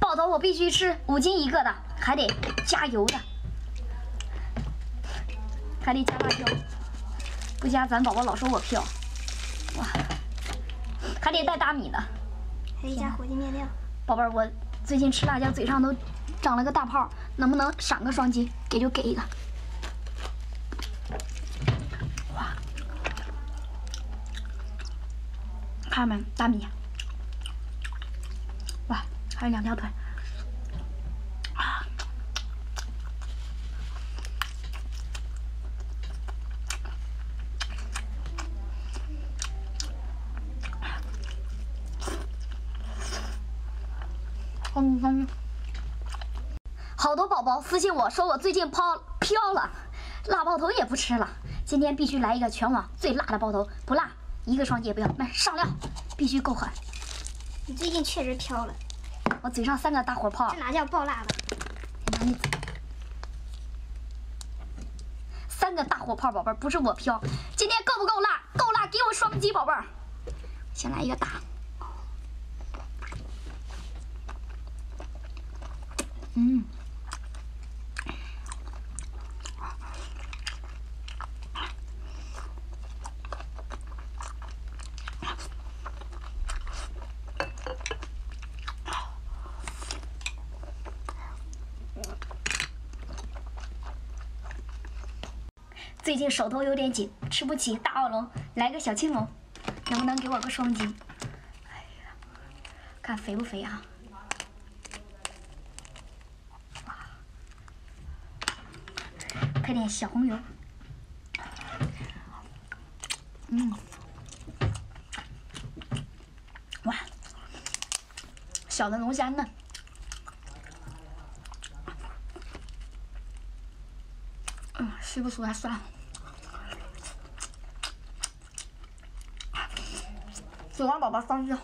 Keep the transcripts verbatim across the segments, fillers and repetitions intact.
爆头我必须吃五斤一个的，还得加油的，还得加辣椒，不加咱宝宝老说我飘。哇，还得带大米的， 还得加火鸡面料。 宝贝儿，我最近吃辣椒嘴上都长了个大泡，能不能赏个双击？给就给一个。哇，看没大米？哇，还有两条腿。啊！嗯嗯。好多宝宝私信我说我最近抛飘了，辣爆头也不吃了。今天必须来一个全网最辣的爆头，不辣一个双击也不要，来上料，必须够狠。 你最近确实飘了， 我嘴上三个大火泡， 这哪叫爆辣的？ 拿你三个大火泡，宝贝儿，不是我飘。今天够不够辣？够辣，给我双击，宝贝儿。先来一个大。嗯。最近手头有点紧，吃不起大澳龙，来个小青龙，能不能给我个双击？哎呀，看肥不肥啊？哇，配点小红油。嗯，哇，小的龙虾嫩。嗯，吸不出来酸。喜欢宝宝双击。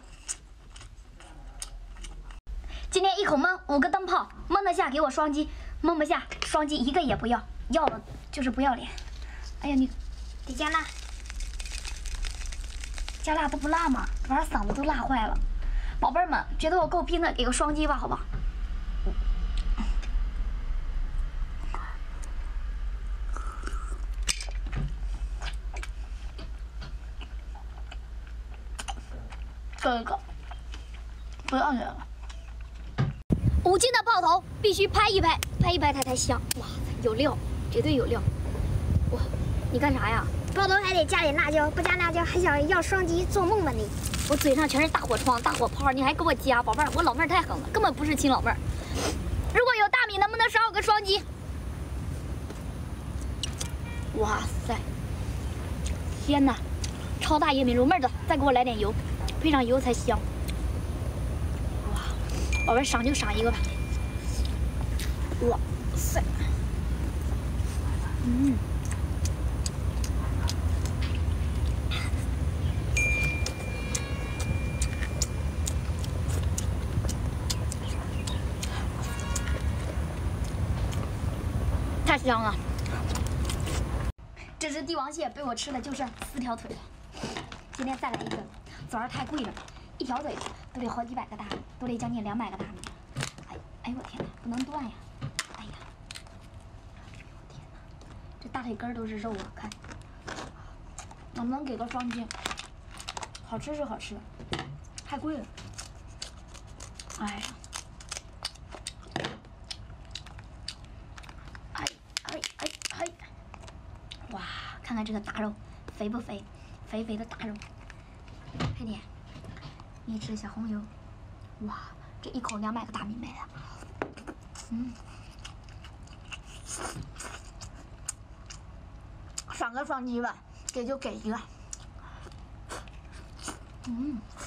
今天一口闷五个灯泡，闷得下给我双击，闷不下双击一个也不要，要了就是不要脸。哎呀，你得加辣， 加辣它不辣吗？把嗓子都辣坏了。宝贝儿们，觉得我够拼的，给个双击吧，好吧？这个不要脸了。五斤的爆头必须拍一拍，拍一拍它才香。哇，有料，绝对有料。哇，你干啥呀？ 爆头还得加点辣椒，不加辣椒还想要双击，做梦吧你！ 我嘴上全是大火疮、大火泡，你还给我加，宝贝儿，我老妹儿太狠了，根本不是亲老妹儿。如果有大米，能不能赏我个双击？哇塞，天哪，超大椰米露，妹儿子，再给我来点油。配上油才香。哇，宝贝赏就赏一个吧。哇塞，嗯，太香了。这只帝王蟹被我吃的就剩四条腿了，今天再来一个。枣儿太贵了，一条嘴都得好几百个大米，都得将近两百个大米。哎，哎呦我天哪，不能断呀！哎呀，哎呦我天哪，这大腿根都是肉啊！看，能不能给个双击？好吃是好吃，太贵了。哎呀，哎哎哎哎！哇，看看这个大肉肥不肥？肥肥的大肉。配点一匙小红油，哇，这一口两百个大米没了。嗯，赏个双击吧，给就给一个。嗯。